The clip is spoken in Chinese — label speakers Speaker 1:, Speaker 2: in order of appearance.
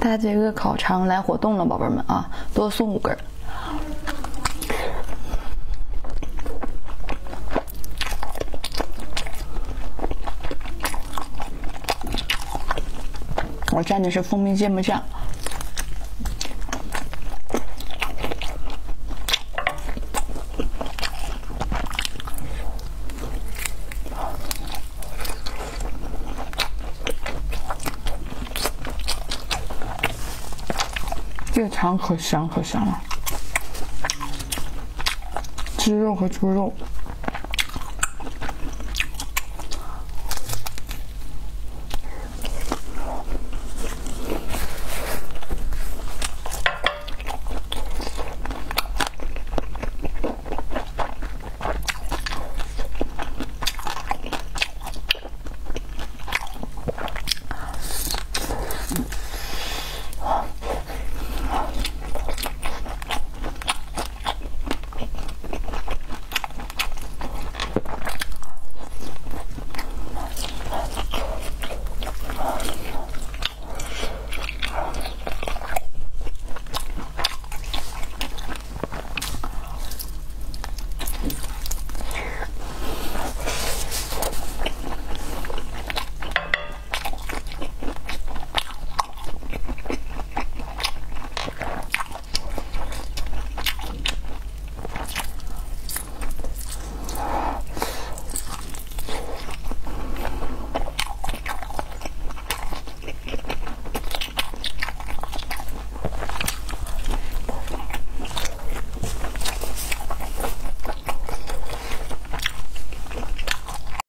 Speaker 1: 它这个烤肠来活动了，宝贝们啊，多送5根。我蘸的是蜂蜜芥末酱。这个肠可香可香了，鸡肉和猪肉